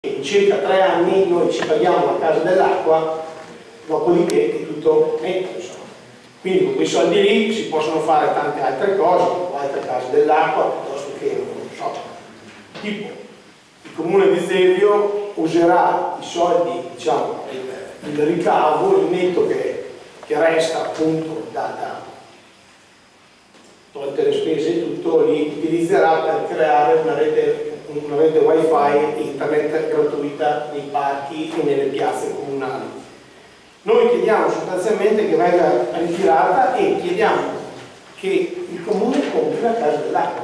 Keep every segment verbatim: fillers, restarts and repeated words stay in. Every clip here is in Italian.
in circa tre anni noi ci paghiamo la casa dell'acqua, dopodiché è tutto netto, insomma. Quindi con quei soldi lì si possono fare tante altre cose, altre case dell'acqua, piuttosto che, non so, tipo il comune di Zevio userà i soldi, diciamo, il, il ricavo, il netto che, che resta appunto da, da tolte le spese e tutto, li utilizzerà per creare una rete, una rete wifi internet gratuita nei parchi e nelle piazze comunali. Noi chiediamo sostanzialmente che venga ritirata e chiediamo che il comune compri la casa dell'acqua,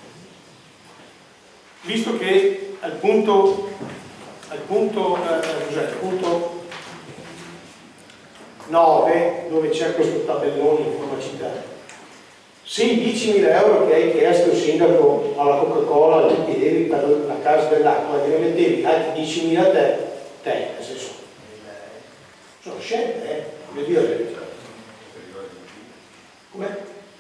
visto che al punto, al punto, eh, al punto nove, dove c'è questo tabellone in forma citata, se i diecimila euro che hai chiesto il sindaco alla Coca-Cola li chiedevi per la casa dell'acqua, gliene mettevi altri diecimila te, te, nel senso, sono scelte, eh, voglio dire. Come?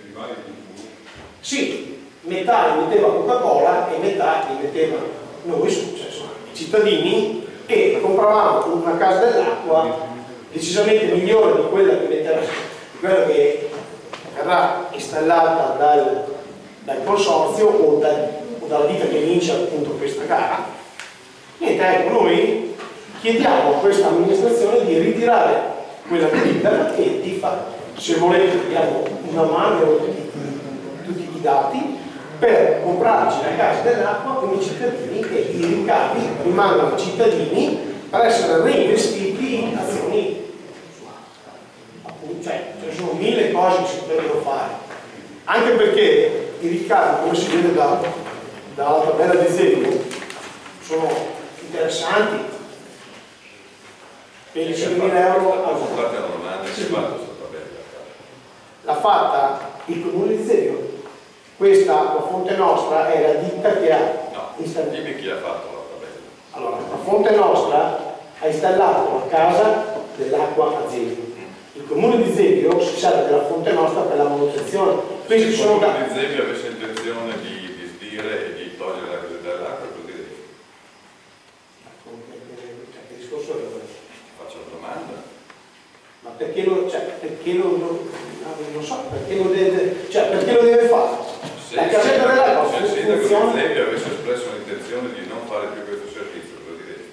Sì, metà li metteva Coca-Cola e metà li metteva noi, cioè, insomma, i cittadini, e compravamo una casa dell'acqua decisamente migliore di quella che metterà, di quella che verrà installata dal, dal consorzio o, dal, o dalla ditta che vince appunto questa gara. Niente, ecco, noi chiediamo a questa amministrazione di ritirare quella delibera e di fare, se volete, diamo una mano a tutti, tutti i dati per comprarci la casa dell'acqua come cittadini, e i ricavi rimangono ai cittadini per essere reinvestiti in azioni. Cioè, ci sono mille cose che si potrebbero fare, anche perché i ricavi, come si vede da, dalla tabella di Zevio, sono interessanti. ventimila euro al l'ha fatta il comune di Zevio. Questa, la Fonte Nostra, è la ditta che ha no, installato. Dimmi chi ha fatto la tabella. Allora, la Fonte Nostra ha installato la casa dell'acqua a Zevio. Il comune di Zevio si serve della Fonte Nostra per la manutenzione. Questi Se il sono comune di Zevio avesse intenzione di disdire e di togliere la casa dell'acqua, cosa diresti? Che discorso è questo? Faccio la domanda. Ma perché lo, cioè, perché lo, lo non so, perché lo deve, cioè, perché lo deve fare? Se La casetta dell'acqua se il sindaco funziona. di Zevio avesse espresso l'intenzione di non fare più questo servizio, cosa diresti?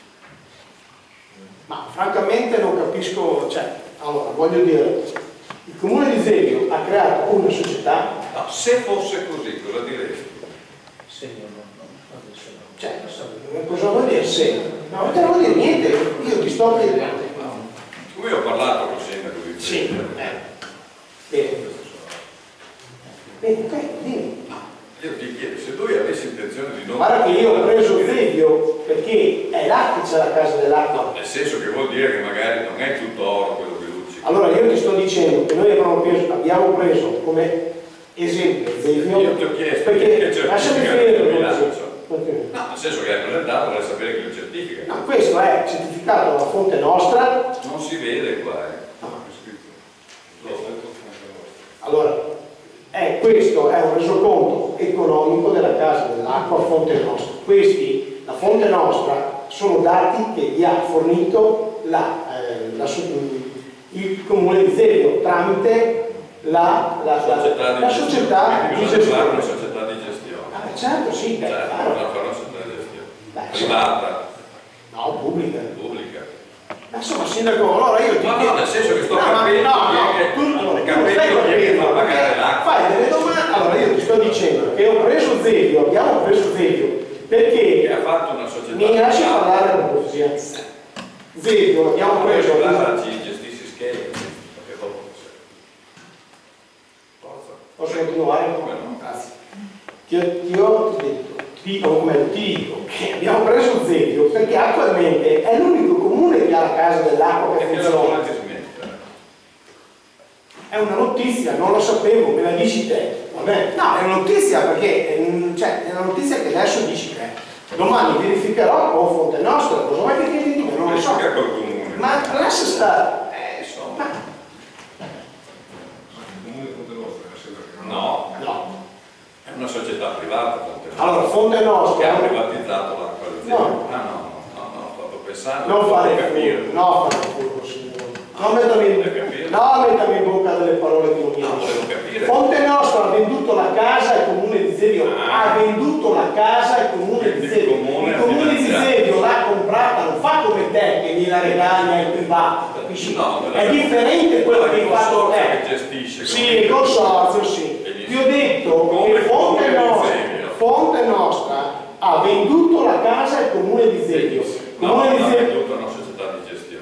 Ma francamente non capisco, cioè, allora, voglio dire, il comune di Zevio ha creato una società. No, se fosse così, cosa diresti? Se no, no, adesso no. Cioè, cosa vuol dire se? No, non te ne vuol dire niente, io ti sto chiedendo. Come ho parlato con il sindaco di Sì, Zevio? eh. Bene. Bene, ok, dimmi. Io ti chiedo, se lui avesse intenzione di non... Guarda che io ho preso Zevio perché è là che c'è la casa dell'acqua. Nel senso che vuol dire che magari non è tutto oro quello che luccica. Allora io ti sto dicendo che noi abbiamo preso, abbiamo preso come esempio Zevio. Io ti ho chiesto perché che lasciami certifica finire il il bilancio. Okay. No, nel senso che hai presentato, vorrei sapere chi lo certifica. No, questo è certificato dalla Fonte Nostra. Non si vede qua, eh. No. Allora, eh, questo è un resoconto economico della casa dell'acqua Fonte Nostra. Questi, la Fonte Nostra, sono dati che gli ha fornito la, eh, la, il comune di Zevio tramite la, la, la, società di la società di gestione. Una società di gestione. Ah, certo, sì, beh, Certo, claro. non fare una società di gestione. Beh, privata. No, pubblica. Pubblica. Ma insomma, sindaco, allora io ti No, chiedo... no, nel senso che sto no, capendo no, no, che tu, allora, tu non stai capendo chi è che capendo, fa pagare l'acqua. fai delle domande. Allora io ti sto dicendo che ho preso Zevio, abbiamo preso Zevio, perché... Che ha fatto una società... Mi lasci parlare per cortesia. Zevio, abbiamo preso... Allora ci gestissi schemi, perché dopo... Forza. Posso continuare? Come no? Grazie. Ti ho, ti ho detto, ti dico come ti dico, che abbiamo preso Zevio perché attualmente è l'unico comune che ha la casa dell'acqua che E che la funziona. vuole che smetta? È una notizia, non lo sapevo, me la dici te. Vabbè, no, è una notizia perché, mm, cioè, è una notizia che adesso dici te. Domani verificherò con Fonte Nostra, cosa vuoi che ti dica? Non lo so. Verifica col comune. Ma lascia stare. Eh, insomma. Ma, No, no. è una società privata. Fonte Nostra. Allora, Fonte Nostra... Che ha privatizzato l'acqua di Zevio. No. Ah no, no. pensare, non fare il capire. furbo, no, fare il furbo, signore. Non mettermi in, no, mettermi in bocca delle parole che non mi No, volevo capire. Fonte Nostra ha venduto la casa al comune di Zevio, Ah. ha venduto la casa al comune di Il Zevio. comune Il comune di finanziario. Zevio l'ha comprata, non fa come te che gliela regali ai privati, capisci? No, me la- È differente quello che hai il fatto consorzio te. che gestisce. Sì, il consorzio, sì. Ti ho detto Come che il Fonte comune di Nostra, Zevio. Fonte Nostra ha venduto la casa al comune di Zevio. No, Comune di ha Zevio. venduto una società di gestione.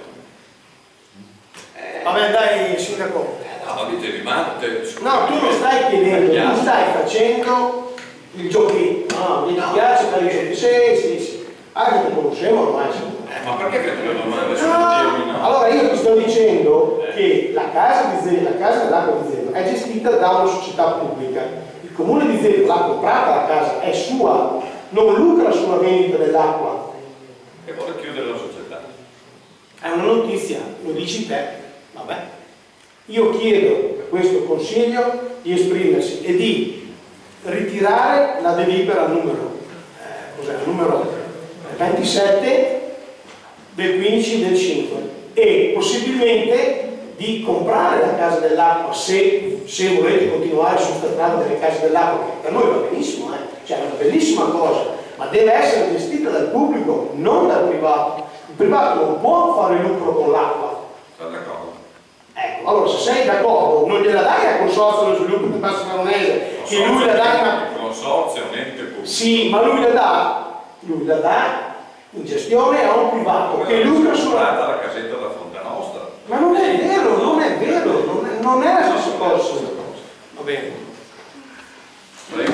Vabbè, dai, sindaco. No, dice rimane. No, tu non stai chiedendo, tu stai facendo il giochetto. No, mi piace fare i giochi. Sì, sì, sì. Anche che conosciamo ormai. Eh, ma perché fai due domande su Ah, un no? allora io ti sto dicendo che la casa di Zevio, la casa dell'acqua di Zevio è gestita da una società pubblica. Il comune di Zevio l'ha comprata la casa, è sua, non lucra sulla vendita dell'acqua. E vuole chiudere la società. È una notizia, lo dici te. Vabbè. Io chiedo a questo consiglio di esprimersi e di ritirare la delibera numero, eh, cos'è, numero ventisette del quindici del cinque e possibilmente di comprare la casa dell'acqua se, se volete continuare su questa strada delle case dell'acqua, che per noi va benissimo, eh? Cioè è una bellissima cosa, ma deve essere gestita dal pubblico, non dal privato. Il privato non può fare lucro con l'acqua. Sono d'accordo. Ecco, allora se sei d'accordo non gliela dai al consorzio dello sviluppo del Basso Veronese, che lui la dà una... Il consorzio è un ente pubblico. Sì, ma lui la dà, lui la dà in gestione a un privato che lucra sulla... la casetta da Fonte Nostra. Ma non è vero, non è vero, non è, non è la stessa cosa. Va bene. Prego.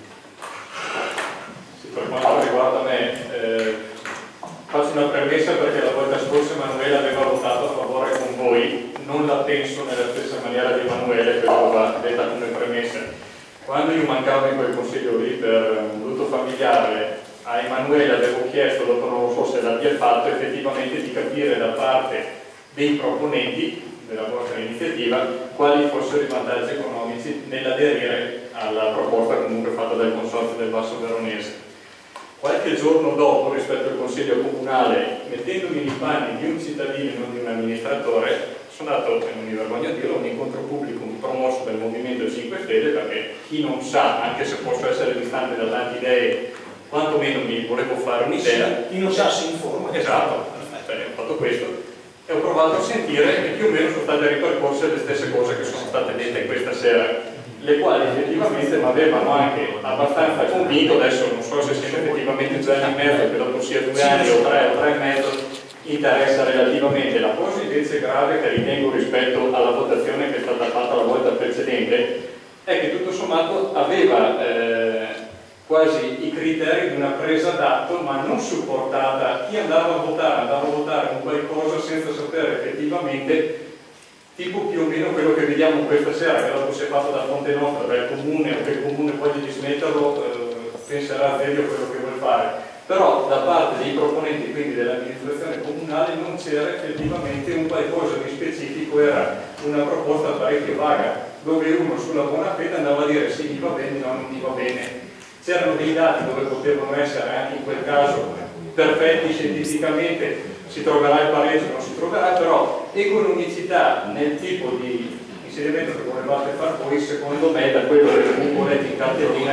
Sì, per quanto riguarda me, eh, faccio una premessa perché la volta scorsa Emanuele aveva votato a favore con voi, non la penso nella stessa maniera di Emanuele, però va detta come premessa. Quando io mancavo in quel consiglio lì per un lutto familiare, a Emanuele avevo chiesto, dopo non lo so se l'abbia fatto, effettivamente di capire da parte dei proponenti della vostra iniziativa quali fossero i vantaggi economici nell'aderire alla proposta comunque fatta dal Consorzio del Basso Veronese. Qualche giorno dopo, rispetto al Consiglio Comunale, mettendomi nei panni di un cittadino e non di un amministratore, sono andato, e non mi vergogno a dirlo, a un incontro pubblico promosso dal Movimento cinque Stelle, perché chi non sa, anche se posso essere distante da tante idee, quantomeno mi volevo fare un'idea. Chi non sa si informa. Esatto, cioè, ho fatto questo e ho provato a sentire e più o meno sono state ripercorse le stesse cose che sono state dette questa sera, le quali effettivamente mi avevano anche abbastanza convinto. Adesso non so se siano effettivamente due anni e mezzo, che dopo sia due anni o tre o tre e mezzo, interessa relativamente. La cosa invece grave che ritengo rispetto alla votazione che è stata fatta la volta precedente è che tutto sommato aveva eh, quasi i criteri di una presa d'atto, ma non supportata. Chi andava a votare andava a votare un qualcosa senza sapere effettivamente, tipo più o meno quello che vediamo questa sera, che dopo si è fatto da Fonte Nostra, dal comune, o che il comune voglia dismetterlo, eh, penserà a meglio quello che vuole fare. Però da parte dei proponenti, quindi dell'amministrazione comunale, non c'era effettivamente un qualcosa di specifico, era una proposta parecchio vaga, dove uno sulla buona fede andava a dire sì, mi va bene, no, non mi va bene. C'erano dei dati dove potevano essere anche in quel caso perfetti scientificamente, si troverà il pareggio, non si troverà, però economicità nel tipo di insediamento che volevate far voi, secondo me, da quello che comunque volete in cartellina,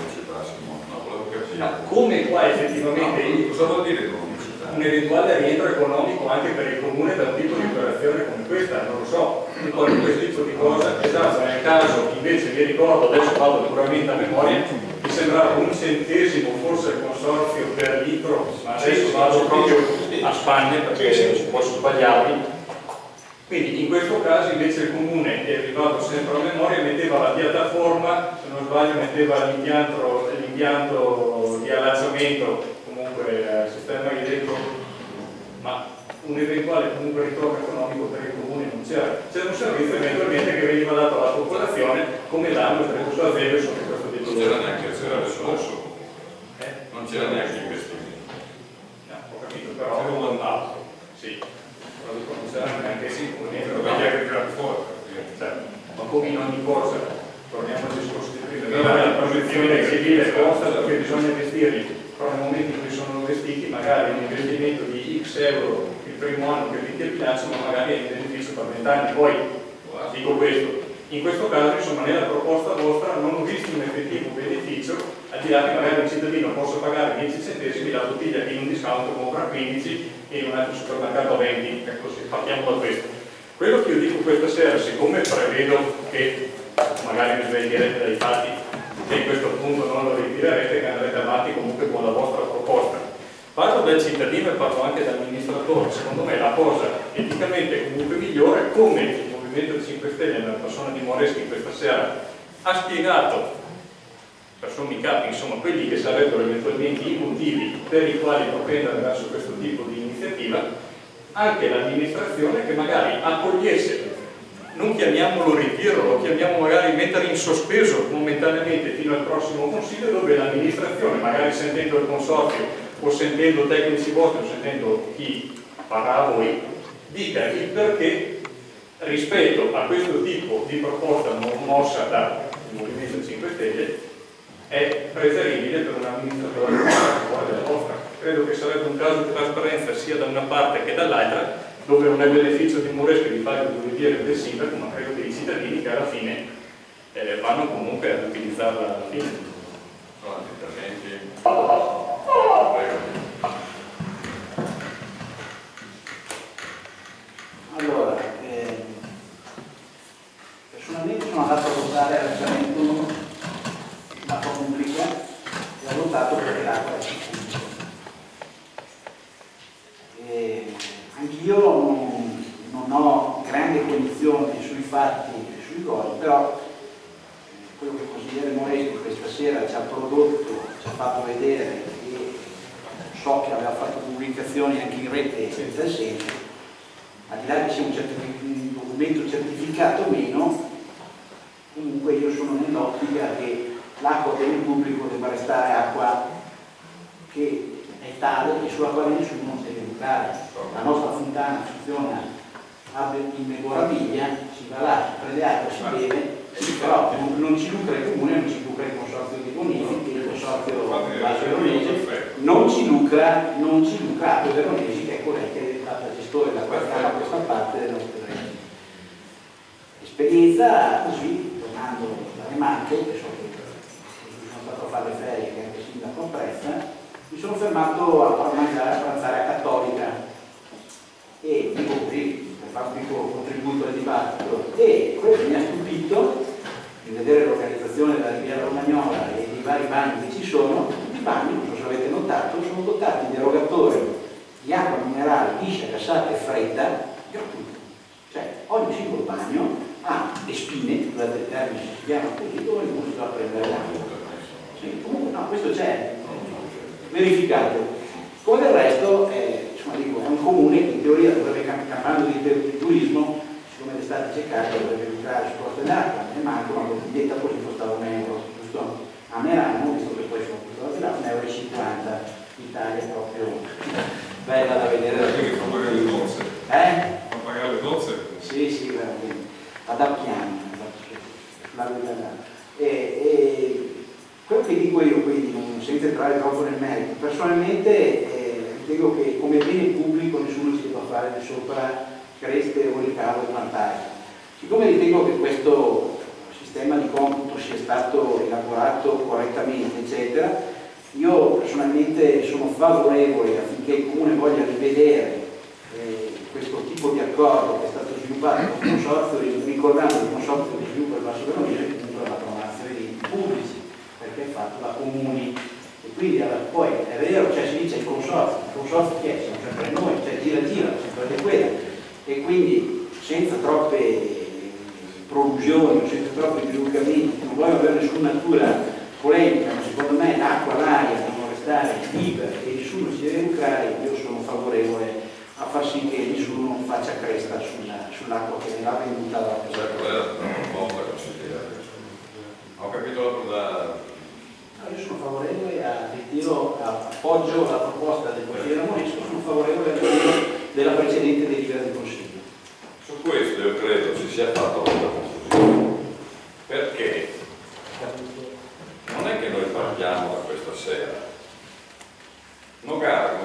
no, come qua effettivamente no, cosa vuol dire economicità? Un eventuale rientro economico anche per il comune da un tipo di operazione come questa, non lo so, poi questo tipo di cosa, esatto, nel caso invece vi ricordo, adesso vado puramente a memoria, mi sembrava un centesimo forse il consorzio per litro, ma adesso vado proprio a Spagna perché posso sbagliarmi. Quindi in questo caso invece il comune, è arrivato sempre a memoria, metteva la piattaforma, se non sbaglio metteva l'impianto di allacciamento, comunque il sistema idrico, ma un eventuale comunque ritorno economico per il comune non c'era. C'era un servizio eventualmente che veniva dato alla popolazione come l'anno per questo aziende sotto questo tipo non di... c'era neanche il risorso, eh? non c'era neanche investimento. No, ho capito, però c'era un mandato, sì. Non c'era neanche sì, ma come in ogni cosa, torniamo al discorso di prima, la protezione civile costa perché bisogna investirli, però nel momento in cui sono investiti investiti magari in un investimento di X euro il primo anno che picchia il bilancio, ma magari è in beneficio per venti anni. Poi dico questo, in questo caso insomma nella proposta vostra non ho visto un effettivo beneficio, al di là che magari il cittadino possa pagare dieci centesimi la bottiglia che in un discount compra quindici e in un altro supermercato a venti, ecco, se partiamo da questo. Quello che io dico questa sera, siccome prevedo che magari mi sveglierete dai fatti che in questo punto non lo ritirerete, che andrete avanti comunque con la vostra proposta, parlo del cittadino e parlo anche dell'amministratore. Secondo me la cosa eticamente comunque migliore, come il Movimento cinque Stelle nella persona di Moreschi questa sera ha spiegato per sommi capi, insomma, quelli che sarebbero eventualmente i motivi per i quali propendere verso questo tipo di iniziativa, anche l'amministrazione che magari accogliesse, non chiamiamolo ritiro, lo chiamiamo magari mettere in sospeso momentaneamente fino al prossimo consiglio, dove l'amministrazione, magari sentendo il consorzio o sentendo tecnici vostri o sentendo chi parla a voi, dica il perché rispetto a questo tipo di proposta non mossa dal Movimento cinque Stelle è preferibile per un amministratore come della vostra. Credo che sarebbe un caso di trasparenza sia da una parte che dall'altra, dove non è beneficio di Moreschi di fare il dovere del sindaco, ma credo che i cittadini che alla fine eh, vanno comunque ad utilizzarla alla fine. Sono interventi. Prego. Allora, eh, personalmente sono andato a votare al referendum la Repubblica e ho votato perché l'acqua è pubblica. Anch'io non, non ho grandi cognizioni sui fatti e sui gol, però eh, quello che il consigliere Moreschi questa sera ci ha prodotto, ci ha fatto vedere, e so che aveva fatto pubblicazioni anche in rete senza senso, al di là che sia un, un documento certificato o meno, comunque io sono nell'ottica che l'acqua per il pubblico debba restare acqua che è tale e sulla quale nessuno non deve entrare. La nostra fontana funziona in memoraviglia, si va là, si prende acqua, si beve, però non, non ci lucra il comune, non ci lucra il consorzio di bonifici, il consorzio Valle Veronese, non ci lucra, non ci lucra Acque Veronesi, che è colei che è stata gestore da questa, questa parte del nostro regno. Esperienza così, tornando dalle Marche, che so che sono stato a fare le ferie, che anche il sindaco apprezza, mi sono fermato a mangiare, a pranzare a Cattolica e dico così, per fare un piccolo contributo al dibattito, e quello che mi ha stupito di vedere l'organizzazione della Riviera Romagnola e dei vari bagni che ci sono, i bagni, non so se avete notato, sono dotati di erogatori di acqua minerale liscia, gassata e fredda gratuita. Cioè ogni singolo bagno ha le spine, durante il termine si chiama così, dove uno si va a prendere l'acqua. Sì, comunque no, questo c'è, verificato. Come del resto è, insomma, dico, è un comune che in teoria dovrebbe, campando di, di turismo, siccome l'estate c'è caldo, dovrebbe lucrare su coste d'acqua, ne manca una bottiglietta così costava un euro, giusto? A Merano, visto che poi sono costati là, un euro e cinquanta, l'Italia è proprio bella da vedere. Perché fa pagare le nozze? Eh? Fa pagare le nozze? Sì, sì, veramente. Ad Appiano, la verità. E, e quello che dico io, quindi, non, senza entrare troppo nel merito, personalmente eh, ritengo che come bene pubblico nessuno ci debba fare di sopra creste o ricavo e vantaggio. Siccome ritengo che questo sistema di computo sia stato elaborato correttamente, eccetera, io personalmente sono favorevole affinché il Comune voglia rivedere eh, questo tipo di accordo che è stato sviluppato con il consorzio, ricordando il consorzio di sviluppo del Basso Veronese che comunque la programmazione di pubblici, perché è fatto da comuni. E quindi poi è vero, cioè si dice il consorzio, il consorzio che è? Siamo sempre noi, cioè gira gira, sempre quella. E quindi senza troppe prolusioni, senza troppi dilungamenti, non voglio avere nessuna natura polemica, ma secondo me l'acqua, l'aria devono restare libere e nessuno si deve lucrare. Io sono favorevole a far sì che nessuno faccia cresta sull'acqua che ne va venuta da ho capito la cosa. No, io sono favorevole al ritiro, appoggio la proposta del consigliere Moresco, sono favorevole al ritiro della precedente delibera del Consiglio. Su questo io credo ci sia fatta molta confusione, perché non è che noi partiamo da questa sera. Nogaro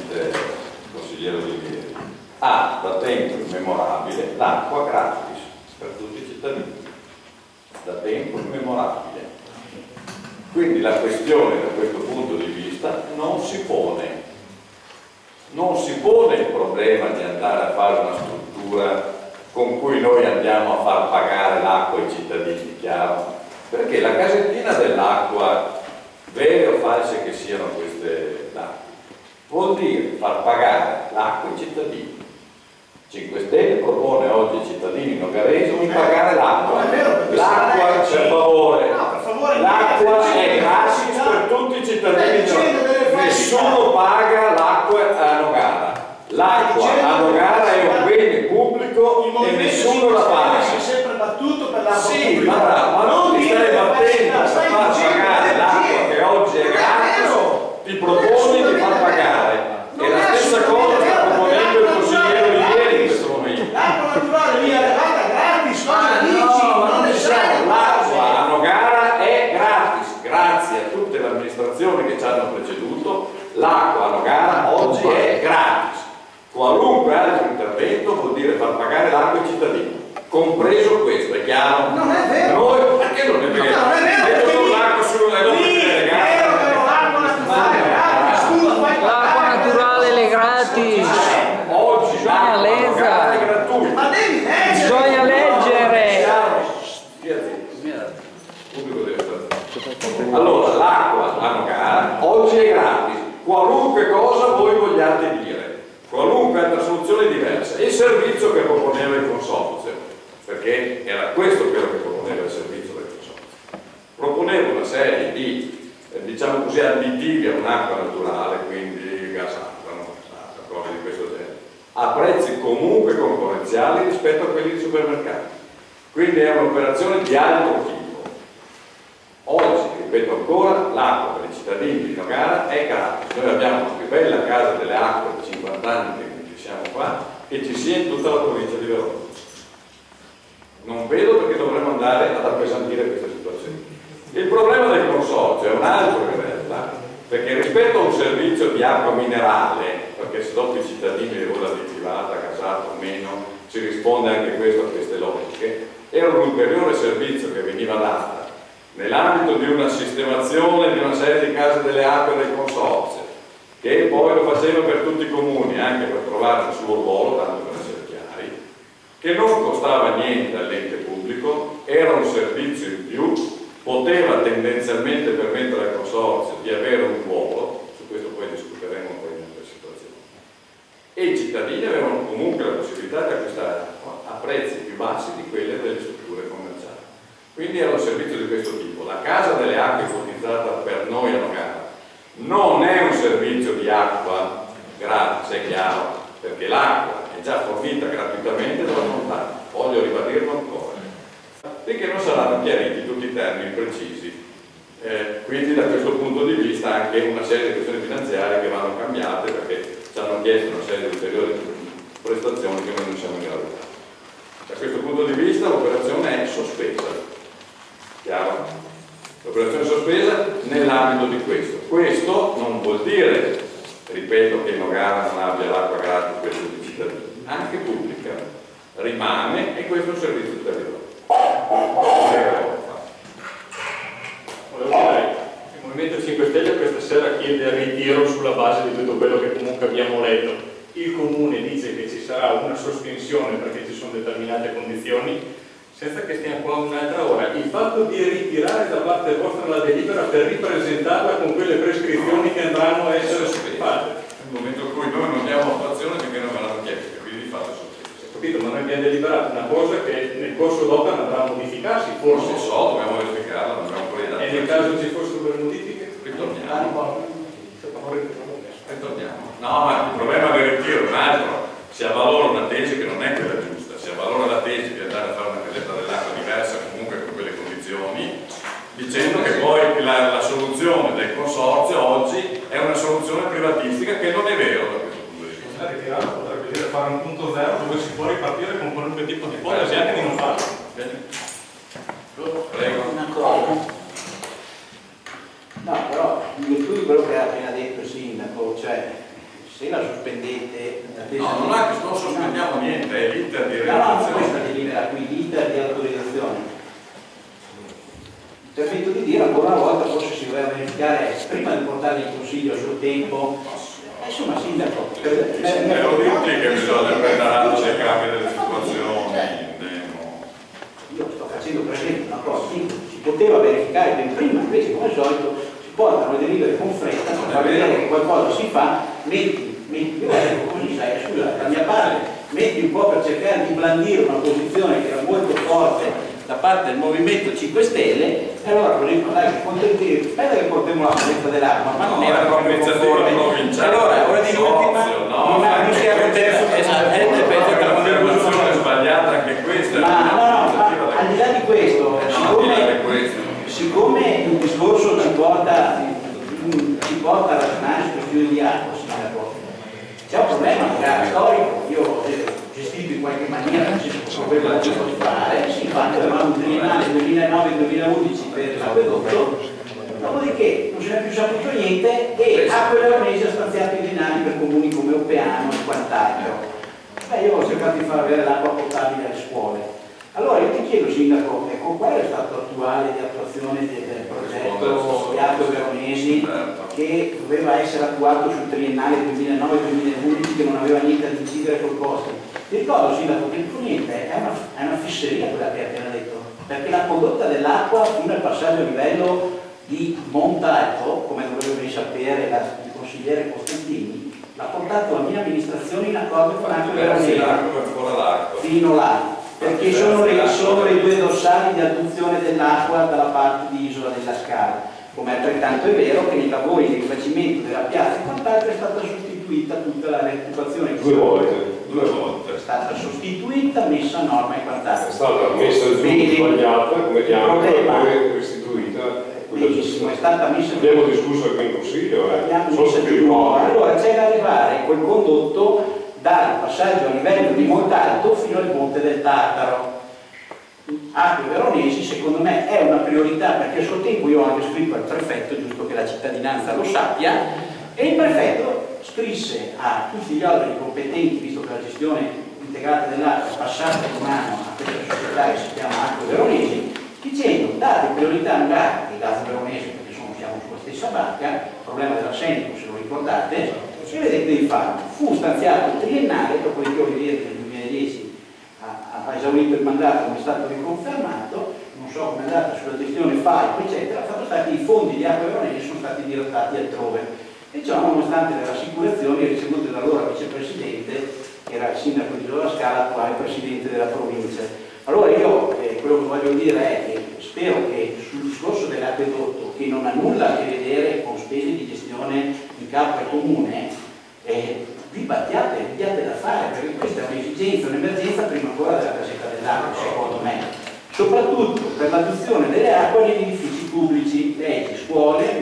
eh, consigliere Olivieri, ha da tempo immemorabile l'acqua gratis per tutti i cittadini, da tempo immemorabile. Quindi la questione da questo punto di vista non si pone, non si pone il problema di andare a fare una struttura con cui noi andiamo a far pagare l'acqua ai cittadini, chiaro? Perché la casettina dell'acqua, vere o false che siano queste acque, vuol dire far pagare l'acqua ai cittadini. cinque Stelle propone oggi ai cittadini nogaresi di pagare l'acqua. L'acqua, per favore, l'acqua è gratis per tutti i cittadini. Nessuno paga l'acqua a Nogara. L'acqua a Nogara è un bene pubblico e nessuno la paga. Si è sempre battuto per l'acqua sì, pubblica. ma, ma non ti stai battendo per far pagare l'acqua che oggi è gratis, ti proponi di far pagare. E la stessa cosa sta proponendo il consigliere Olivieri in questo momento. L'acqua naturale lì è arrivata gratis, cosa dici? No, non ne sai. l'acqua a Nogara è gratis, grazie a tutte le amministrazioni che ci hanno preceduto. L'acqua a Nogara oggi è gratis. Qualunque altro intervento vuol dire far pagare l'acqua ai cittadini, compreso questo, è chiaro? Non è vero. Noi, perché non è vero? No, non è vero, Metto perché l'acqua sulle lì è vero che l'acqua naturale è gratis, tu la fai pagare. L'acqua naturale è gratis. Oggi Bisogna l'acqua a Nogara è gratuita. Ma devi leggere. Bisogna leggere. Pubblico deve stare. Allora, l'acqua a Nogara oggi è gratis, qualunque cosa voi vogliate dire, qualunque altra soluzione diversa. Il servizio che proponeva il consorzio, perché era questo quello che proponeva il servizio del consorzio, proponeva una serie di, eh, diciamo così, additivi a un'acqua naturale, quindi gas acqua, no? Cose di questo genere, a prezzi comunque concorrenziali rispetto a quelli di supermercati. Quindi è un'operazione di altro tipo. Oggi, ripeto ancora, l'acqua per i cittadini di Nogara è gratis. Noi abbiamo la più bella casa delle acque da cinquanta anni che ci siamo qua e ci sia in tutta la provincia di Verona. Non vedo perché dovremmo andare ad appesantire questa situazione. Il problema del consorzio è un altro in realtà, perché rispetto a un servizio di acqua minerale, perché se dopo i cittadini o l'additivata, gasata o meno, si risponde anche questo a queste logiche, era un ulteriore servizio che veniva dato nell'ambito di una sistemazione di una serie di case delle acque del consorzio, che poi lo faceva per tutti i comuni, anche per trovare il suo ruolo, tanto per essere chiari, che non costava niente all'ente pubblico, era un servizio in più, poteva tendenzialmente permettere al consorzio di avere un ruolo, su questo poi discuteremo poi in altre situazioni, e i cittadini avevano comunque la possibilità di acquistare acqua a prezzi più bassi di quelle delle strutture commerciali. Quindi era un servizio di questo tipo. La casa delle acque ipotizzata per noi a Nogara non è un servizio di acqua gratis, è chiaro, perché l'acqua è già fornita gratuitamente dalla fontana. Voglio ribadirlo ancora. Finché non saranno chiariti tutti i termini precisi. Eh, quindi da questo punto di vista anche una serie di questioni finanziarie che vanno cambiate, perché ci hanno chiesto una serie di ulteriori prestazioni che noi non siamo in grado di fare. Da questo punto di vista l'operazione è sospesa. Chiaro? L'operazione sospesa nell'ambito di questo. Questo non vuol dire, ripeto, che Nogara non abbia l'acqua gratis per tutti i cittadini, anche pubblica, rimane e questo è un servizio ulteriore. Volevo dire, il Movimento cinque Stelle questa sera chiede il ritiro sulla base di tutto quello che comunque abbiamo letto. Il Comune dice che ci sarà una sospensione perché ci sono determinate condizioni, senza che stiamo qua un'altra ora. Il fatto di ritirare da parte vostra la delibera per ripresentarla con quelle prescrizioni che andranno a essere fatte. Nel momento in cui noi non diamo attuazione finché non verranno chieste, quindi di fatto sono Ho capito, ma noi abbiamo deliberato una cosa che nel corso d'opera andrà a modificarsi, forse. Non lo so, dobbiamo verificarla, non abbiamo ancora idea. E nel caso ci fossero delle modifiche? Ritorniamo. Ritorniamo. No, ma il problema del ritiro è un altro. Si avvalora una tesi che non è quella giusta, si avvalora la tesi di andare a fare una casetta dell'acqua diversa comunque con quelle condizioni, dicendo che poi la, la soluzione del consorzio oggi è una soluzione privatistica, che non è vero da questo punto di vista. La ritirata potrebbe dire fare un punto zero dove si può ripartire con qualunque tipo di ipotesi, anche di non farlo. Bene. Prego. Una cosa. No, però in virtù di quello che ha appena detto il sindaco, cioè se la sospendete... No, non è che non sospendiamo niente, è l'iter di no, no, realizzazione. questa delibera qui, l'iter di autorizzazione. Permetto di dire ancora una volta, forse si doveva verificare prima di portarli in consiglio a suo tempo. Insomma, sindaco, per, per, è tutti che bisogna prendere atto dei cambi delle situazioni. Io sto facendo presente una cosa, si poteva verificare ben prima, invece come al solito si portano le delibere con fretta, per far vedere che qualcosa si fa, metti, metti, io ecco così, sai, scusa, da mia parte, metti un po' per cercare di blandire una posizione che era molto forte da parte del Movimento cinque Stelle, e allora così dai, contenti, aspetta che portiamo la presa dell'arma, ma non era proprio conforme. Allora, ora di ultima, non mi si arrotella, è peggio che la un'affermazione sbagliata anche questa. Ma no, no, ma al di là di questo, siccome, siccome il discorso ci porta, ci porta a ragionare su questioni di acqua, sindaco, c'è un problema magari storico, io ho gestito in qualche maniera, quello che si può fare, si fa un triennale duemilanove duemilaundici per l'acquedotto, dopodiché non se ne è più saputo niente e Acque Veronesi ha stanziato i denari per comuni come Oppeano e quant'altro. Beh, io ho cercato di far avere l'acqua potabile alle scuole. Allora io ti chiedo, sindaco, ecco, qual è lo stato attuale di attuazione del progetto di Acque Veronesi che doveva essere attuato sul triennale duemilanove duemilaundici che non aveva niente a decidere col costo? Ti ricordo, sindaco, che il niente è una, è una fisseria quella che hai appena detto, perché la condotta dell'acqua fino al passaggio a livello di Montalto, come dovrebbe ben sapere la, il consigliere Costantini, l'ha portato la mia amministrazione in accordo con Acque Veronesi fino là, perché sono le, sono le due dorsali di adduzione dell'acqua dalla parte di Isola della Scala. Come altrettanto è vero che nei lavori di rifacimento della piazza e quant'altro è stata sostituita tutta la reoccupazione due volte due volte è stata sostituita, messa a norma e quant'altro. È stata messa giù sbagliata come diamo e poi restituita. Benissimo, è stata messa giù. Abbiamo discusso qui in consiglio, eh. Abbiamo messa giù nuova. Allora c'è da arrivare quel condotto dal passaggio a livello di Montalto fino al Monte del Tartaro. Acque Veronesi secondo me è una priorità, perché a suo tempo io ho anche scritto al prefetto, giusto che la cittadinanza lo sappia, e il prefetto scrisse a tutti gli organi competenti, visto che la gestione integrata dell'acqua è passata in mano a questa società che si chiama Acque Veronesi, dicendo date priorità magari ai gas veronesi, perché sono, siamo sulla stessa barca, il problema dell'arsenico se lo ricordate, e vedete di farlo. Fu stanziato un triennale, dopodiché Olivieri nel duemiladieci ha esaurito il mandato, come è stato riconfermato, non so come è andata sulla gestione F A I, eccetera, fatto sta che i fondi di Acque Veronesi sono stati dirottati altrove, e ciò nonostante le rassicurazioni ricevute dall'allora vicepresidente, che era il sindaco di Isola Scala, attuale presidente della provincia. Allora io eh, quello che voglio dire è che spero che sul discorso dell'acquedotto, che non ha nulla a che vedere con spese di gestione in capo al comune, eh, vi battiate, vi diate da fare, perché questa è un'esigenza, un'emergenza prima ancora della casetta dell'acqua, secondo me, soprattutto per l'adozione delle acque negli edifici pubblici, leggi, scuole,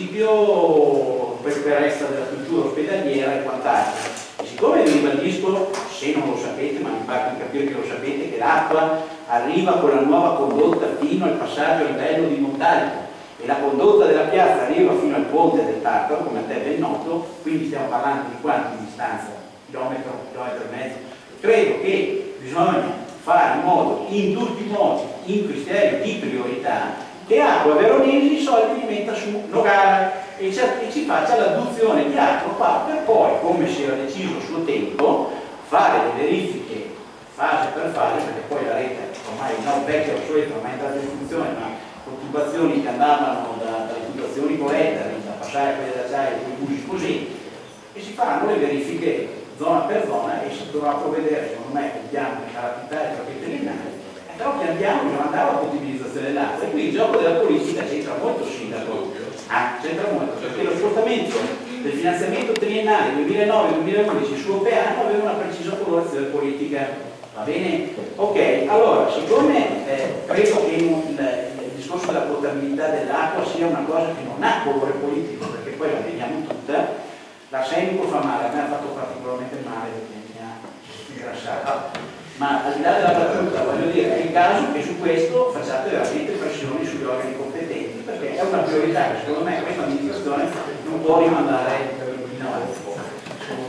municipio, per perezza della struttura ospedaliera e quant'altro. E siccome vi ribadisco, se non lo sapete, ma mi pare di capire che lo sapete, che l'acqua arriva con la nuova condotta fino al passaggio a livello di Montalto, e la condotta della piazza arriva fino al ponte del Tartaro, come a te è ben noto, quindi stiamo parlando di quanti di distanza? Chilometro, chilometro e mezzo. Credo che bisogna fare in modo, in tutti i modi, in criterio di priorità, che Acqua Veronesi i soldi li metta su Nogara e ci faccia l'adduzione di acqua qua, per poi, come si era deciso a suo tempo, fare le verifiche fase per fase, perché poi la rete ormai non vecchia o solita, ormai è entrata in funzione, ma con tubazioni che andavano da, dalle tubazioni coletari da passare a quelle d'acciaio con i buchi così, e si faranno le verifiche zona per zona e si dovrà provvedere, secondo me, il piano di calamità e tra veterinari, però pian piano bisogna andare alla potabilizzazione dell'acqua, e qui il gioco della politica c'entra molto, sindaco, ah, c'entra molto, perché lo spostamento del finanziamento triennale duemilanove duemilaundici su Oppeano aveva una precisa colorazione politica. Va bene? Ok, allora, siccome eh, credo che il, il discorso della potabilità dell'acqua sia una cosa che non ha colore politico, perché poi la vediamo tutta, l'arsenico fa male, a me ha fatto particolarmente male perché mi ha ingrassato, ma al di là della battuta, voglio dire, è il caso che su questo facciate veramente pressioni sugli organi competenti, perché è una priorità che secondo me questa amministrazione non può rimandare in avanti.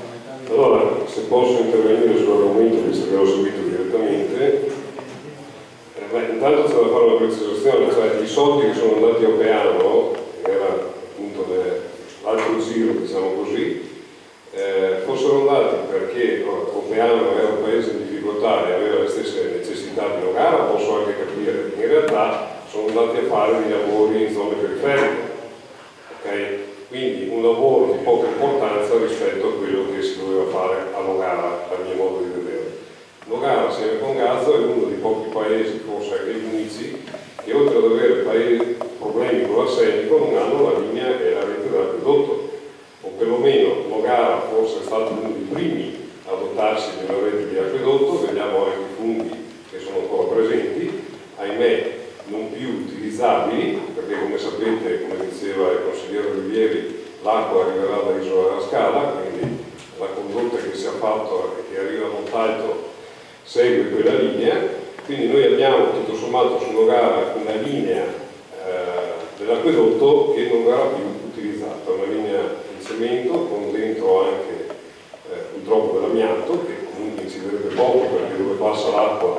Allora, se posso intervenire sull'argomento, visto che l'ho seguito direttamente, eh, beh, intanto c'è da fare una precisazione, cioè i soldi che sono andati a Opeano, che era appunto l'altro giro, diciamo così, eh, fossero andati perché Opeano era un paese in difficoltà e aveva le stesse necessità di Nogara, posso anche capire che in realtà sono andati a fare dei lavori in zone periferiche, ok? Quindi un lavoro di poca importanza rispetto a quello che si doveva fare a Nogara, a mio modo di vedere. Nogara, assieme con Gazzo, è uno dei pochi paesi, forse anche gli unici, che oltre ad avere paesi, problemi con l'arsenico non hanno la linea e la rete dell'acquedotto, o perlomeno Nogara forse è stato uno dei primi a dotarsi di una rete di acquedotto. Vediamo anche i funghi che sono ancora presenti, ahimè non più utilizzabili, perché come sapete, come diceva il consigliere Olivieri, l'acqua arriverà da Isola della Scala, quindi la condotta che si è fatto e che arriva a Montalto segue quella linea, quindi noi abbiamo tutto sommato su Nogara una linea eh, dell'acquedotto che non verrà più utilizzata, una linea di cemento con dentro anche eh, purtroppo dell'amianto, che comunque inciderebbe poco perché dove passa l'acqua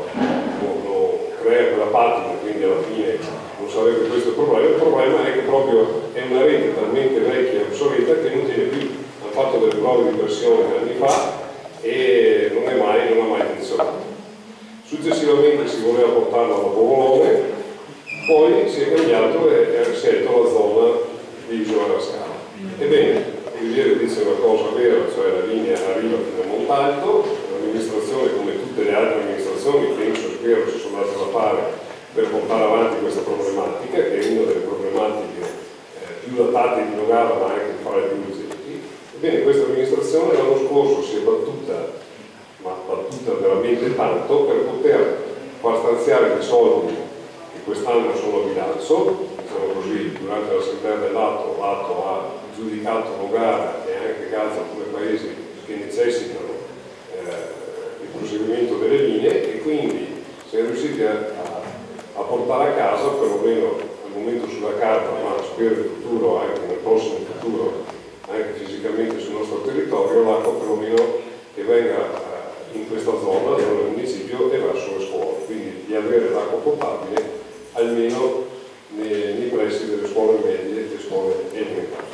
crea quella patina, quindi alla fine non sarebbe questo il problema. Il problema è che proprio è una rete talmente vecchia e obsoleta che non tiene più. Hanno fatto delle prove di pressione anni fa e non, è mai, non ha mai funzionato. Successivamente si voleva portarla a Povolone, poi si è cambiato e è scelto la zona di Isola della Scala. Ebbene, Olivieri dice una cosa vera, cioè la linea arriva fino a Montalto, l'amministrazione come tutte le altre amministrazioni, penso, spero, si sono date da fare per portare avanti questa problematica, che è una delle problematiche eh, più datate di Nogara, ma anche fra le più urgenti. Ebbene, questa amministrazione l'anno scorso si è battuta, ma battuta veramente tanto, per poter far stanziare dei soldi che quest'anno sono a bilancio. Diciamo così, durante l'assemblea dell'atto, l'atto ha giudicato Nogara e anche Gaza come paesi che necessitano eh, il proseguimento delle linee, e quindi siamo riusciti a, a, a portare a casa, perlomeno al momento sulla carta, ma spero in futuro, anche nel prossimo futuro, anche fisicamente sul nostro territorio, l'acqua perlomeno che venga eh, in questa zona, nel municipio e verso le scuole, quindi di avere l'acqua potabile almeno nei, nei pressi delle scuole medie e scuole elementari.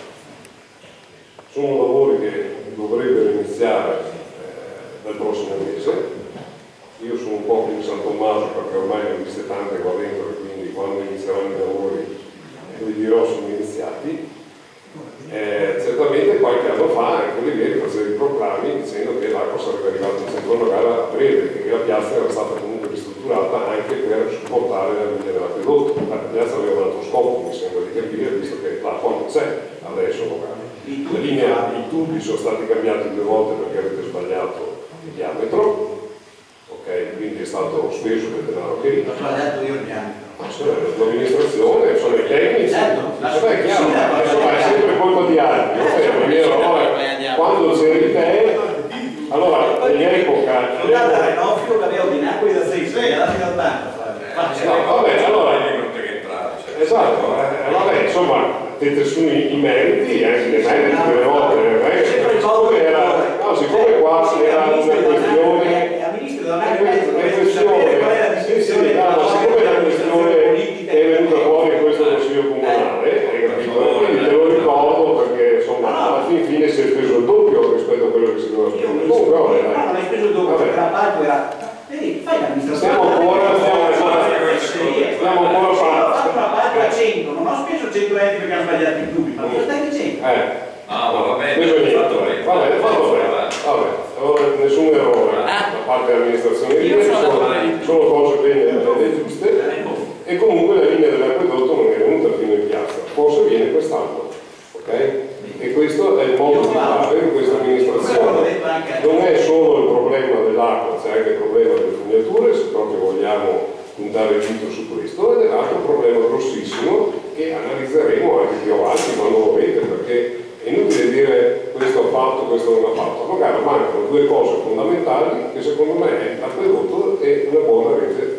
Sono lavori che dovrebbero iniziare eh, dal prossimo mese. Io sono un po' più in San Tommaso perché ormai ne ho viste tante qua dentro e quindi quando inizieranno i lavori vi dirò sono iniziati. Eh, certamente qualche anno fa anche Olivieri faceva i proclami dicendo che l'acqua sarebbe arrivata in centro Nogara a breve, perché la piazza era stata comunque ristrutturata anche per supportare la linea dell'acquedotto. La piazza aveva un altro scopo, mi sembra di capire, visto che l'acqua non c'è adesso Nogara. La linea, i tubi sono stati cambiati due volte perché avete sbagliato il diametro, ok? Quindi è stato speso del denaro che L'ho sbagliato io il diametro. L'amministrazione, sono i tecnici, certo, è chiaro, insomma, è sempre colpa di altri. Quando c'eri te, allora nell'epoca guarda Renofilo che aveva ordinato quelli da sei sei, andati da ottanta. Vabbè, allora esatto, eh, vabbè, insomma, tette su i, i meriti, anche le meriti delle volte, eh, siccome era, no, siccome qua era una questione, sì, sì, no, siccome la questione è venuta fuori in questo consiglio comunale, hai capito? Quindi te lo ricordo perché insomma alla fin fine si è speso il doppio rispetto a quello che si doveva spendere. Comunque, vabbè, dai. Non hai speso il doppio perché la parte era. Vedi, fai l'amministrazione. Stiamo ancora, stiamo ancora, stiamo ancora Ho fatto una parte a cento, non ho speso cento euro perché hanno sbagliato i tubi, ma cosa stai dicendo? Eh. Ah, ma va bene, Questo niente. fatto bene. Va bene, fatto bene. Vabbè, allora, nessun errore da parte dell'amministrazione di sono, sono cose bene e giuste, e comunque la linea dell'acquedotto non è venuta fino in piazza, forse viene quest'anno, ok? E questo è il modo di fare in questa amministrazione. Non è solo il problema dell'acqua, c'è anche il problema delle fognature, se proprio vogliamo puntare il dito su questo, ed è un altro problema grossissimo che analizzeremo anche più avanti quando lo vede, perché è inutile dire questo ha fatto, questo non ha fatto. Magari mancano due cose fondamentali che secondo me è l'acquedotto e una buona rete